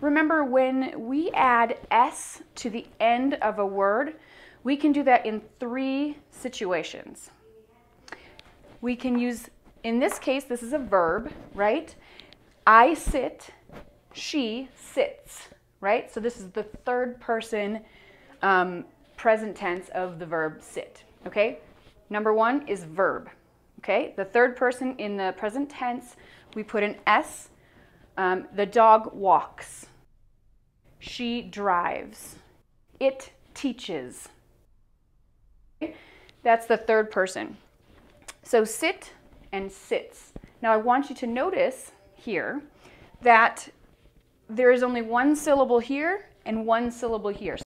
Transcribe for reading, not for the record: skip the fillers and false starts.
Remember, when we add S to the end of a word, we can do that in 3 situations. We can use, in this case, this is a verb, right? I sit, she sits, right? So this is the 3rd person present tense of the verb sit, okay? Number 1 is verb, okay? The 3rd person in the present tense, we put an S. The dog walks. She drives. It teaches. That's the 3rd person. So sit and sits. Now I want you to notice here that there is only 1 syllable here and 1 syllable here.